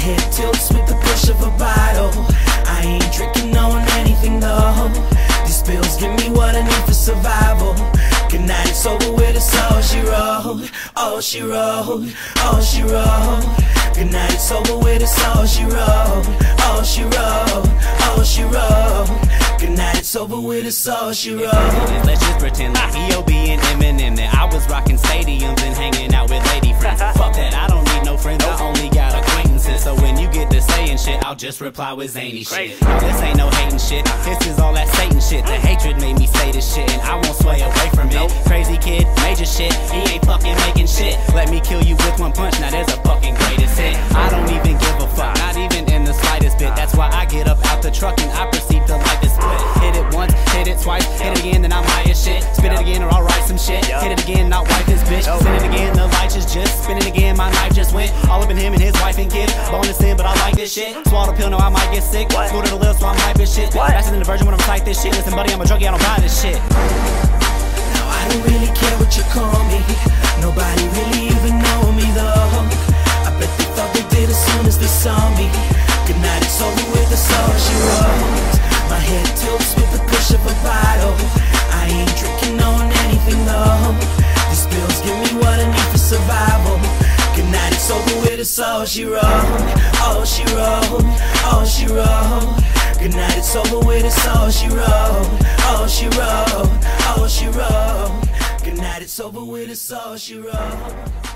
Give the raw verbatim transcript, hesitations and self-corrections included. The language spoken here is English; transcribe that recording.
head tilts with the push of a bottle. I ain't drinking on anything though. These pills give me what I need for survival. Good night, it's over with, it's all she wrote. Oh, she wrote, oh, she wrote. Good night, it's over with, it's all she wrote. Oh, she wrote, oh, she wrote. Good night, it's over with, it's all she wrote. Let's just pretend like E O B and Eminem, that I was rocking stadiums and hanging out with lady friends. Fuck that, I don't need no friends, I only got acquaintances. So when you get to saying shit, I'll just reply with zany shit. No, this ain't no hating shit, this is all that Satan shit. The hatred made me say this shit, and I won't sway away from it. Crazy kid, major shit, he ain't fucking making shit. Let me kill you with one punch, now there's a fucking greatest hit. I don't even give a fuck, not even in the slightest bit. That's why I get up out the truck and I proceed to light the split. Hit it once, hit it twice, hit it again, then I'm high as shit. Spit it again or I'll write some shit. Hit it again, not wipe this bitch. Spin it again, the lights is just spin it again, my knife just went all up in him and his wife and kid. Bonus in, but I like this shit. Swallow the pill, no I might get sick. Screw to the lip, so I'm hype as shit. Faster than the virgin when I'm tight this shit. Listen buddy, I'm a junkie, I don't buy this shit. Now I don't really care what you call me. Nobody really even know me though. I bet they thought they did as soon as they saw me. Good night, it's over with, that's all she wrote. My head tilts with the push of a bottle. I ain't drinking on anything though. These pills give me what I need for survival. Good night, it's over with, it's all she wrote. Oh, she wrote, oh, she wrote. Good night, it's over with, it's all she wrote. Oh, she wrote, oh, she wrote. Good night, it's over with, it's all she wrote.